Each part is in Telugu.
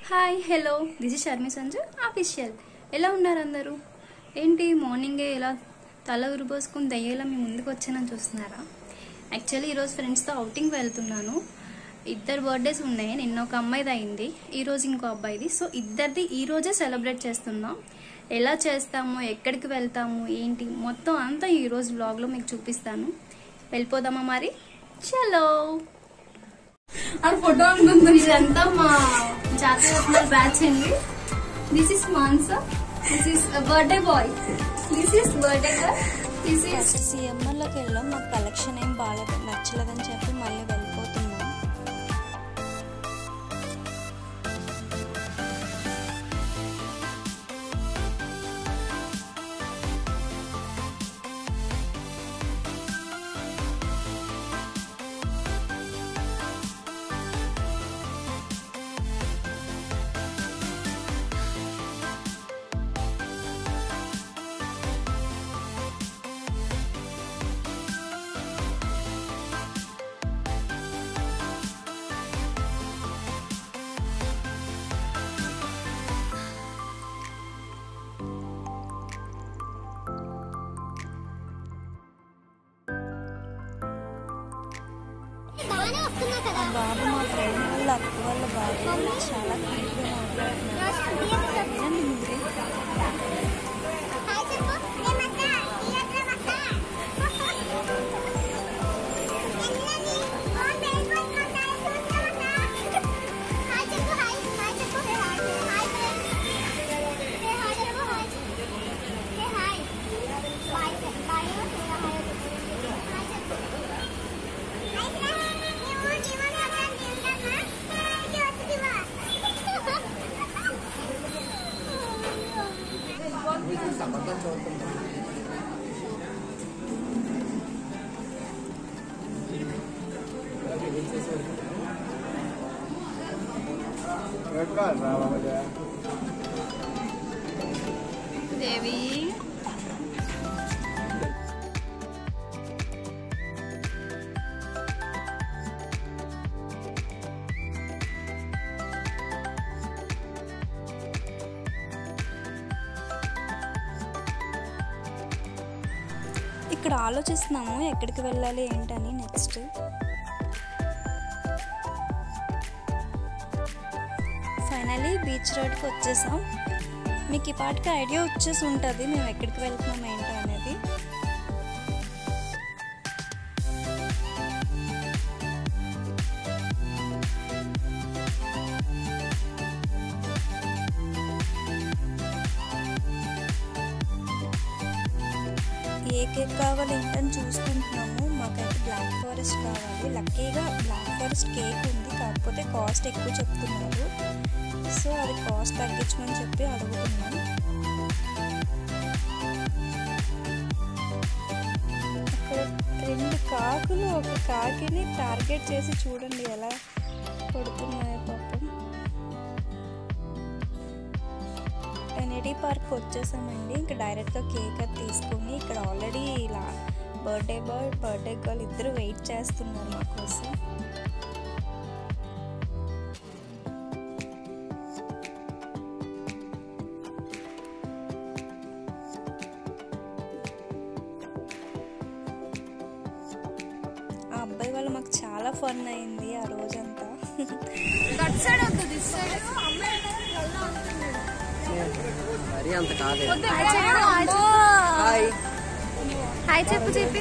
Hi hello this is Sharmi Sanju official. ఎలా ఉన్నారు అందరూ? ఏంటి మార్నింగే ఇలా తల ఉరిపోసుకుని దయ్యేలా మీ ముందుకు వచ్చానని చూస్తున్నారా? యాక్చువల్లీ ఈరోజు ఫ్రెండ్స్తో అవుటింగ్ వెళ్తున్నాను. ఇద్దరు బర్త్డేస్ ఉన్నాయి. నిన్న ఒక అమ్మాయిది అయింది, ఈరోజు ఇంకో అబ్బాయిది. సో ఇద్దరిది ఈరోజే సెలబ్రేట్ చేస్తున్నాం. ఎలా చేస్తాము, ఎక్కడికి వెళ్తాము, ఏంటి మొత్తం అంతా ఈరోజు వ్లాగ్లో మీకు చూపిస్తాను. వెళ్ళిపోదామా మరి? చలో. ఫోటో ఇదంతా మా జాతీయ బ్యాచ్ అండి. This is Mansa, this is birthday boy, this is birthday girl, this is CMR లోకి వెళ్ళాం. మాకు కలెక్షన్ ఏం బాగాలేదు, నచ్చలేదని చెప్పి మళ్ళీ వెళ్ళిపోతున్నాం. బాబు మా ఫ్రెండ్ వాళ్ళ అక్క వాళ్ళ బాబు చాలా క్యూట్గా మాట్లాడుతున్నారు. ముందు దేవి ఇక్కడ ఆలోచిస్తున్నాము ఎక్కడికి వెళ్ళాలి ఏంటని. నెక్స్ట్ ఫైనలీ బీచ్ రోడ్కి వచ్చేసాం. మీకు ఈ పాటికి ఐడియా వచ్చేసి ఉంటుంది మేము ఎక్కడికి వెళ్తున్నాం ఏంటో అనేది. ఏ కేక్ కావాలి ఏంటని చూసుకుంటున్నాము. మాకైతే బ్లాక్ ఫారెస్ట్ కావాలి. లక్కీగా బ్లాక్ ఫారెస్ట్ కేక్ ఉంది, కాకపోతే కాస్ట్ ఎక్కువ చెప్తున్నారు. సో అది కాస్ట్ తగ్గించమని చెప్పి అడుగుతున్నాం. అక్కడ రెండు కాకులు ఒక కాకిని టార్గెట్ చేసి చూడండి ఎలా కొడుతున్నాయో పాపం. ఎన్ఏడి పార్క్ వచ్చేసామండి. ఇంకా డైరెక్ట్గా కేక్ అది తీసుకొని ఇక్కడ ఆల్రెడీ ఇలా బర్త్డే బాయ్ బర్త్డే గర్ల్ ఇద్దరు వెయిట్ చేస్తున్నారు మా కోసం. ఆ అబ్బాయి వల్ల మాకు చాలా ఫన్ అయింది ఆ రోజంతా. మరి అంత కాదు. హాయ్ చెప్పు చెప్పి.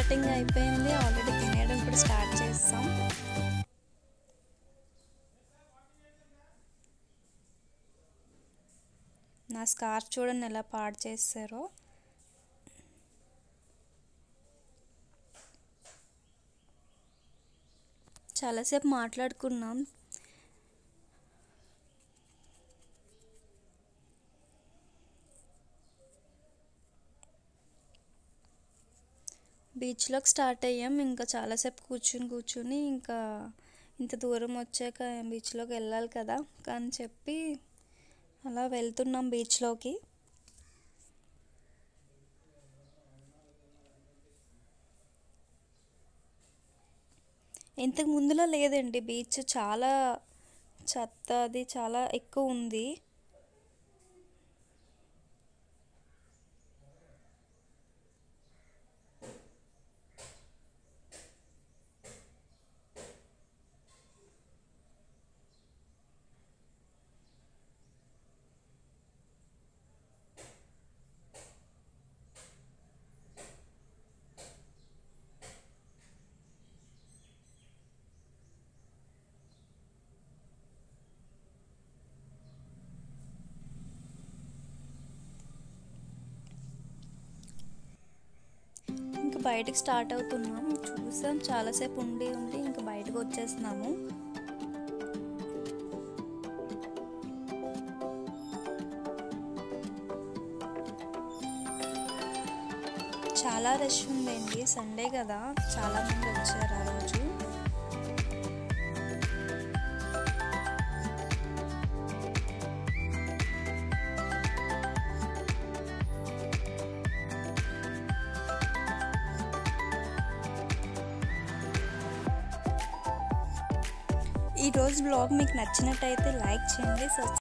స్టార్టింగ్ అయిపోయింది, ఆల్రెడీ తినేయడం కూడా స్టార్ట్ చేస్తాం. నా స్కార్ఫ్ చూడండి ఎలా పాడు చేస్తారో. చాలాసేపు మాట్లాడుకున్నాం. బీచ్లోకి స్టార్ట్ అయ్యాం. ఇంకా చాలాసేపు కూర్చుని ఇంకా ఇంత దూరం వచ్చాక బీచ్లోకి వెళ్ళాలి కదా అని చెప్పి అలా వెళ్తున్నాం బీచ్లోకి. ఇంతకు ముందులో లేదండి బీచ్, చాలా చెత్త అది చాలా ఎక్కువ ఉంది. ఇంకా బయటకు స్టార్ట్ అవుతున్నాం. చూసాం చాలాసేపు ఉండి ఇంకా బయటకు వచ్చేస్తున్నాము. చాలా రష్ ఉందండి, సండే కదా, చాలామంది వచ్చారు ఆ రోజు. ఈరోజు బ్లాగ్ మీకు నచ్చినట్టయితే లైక్ చేయండి.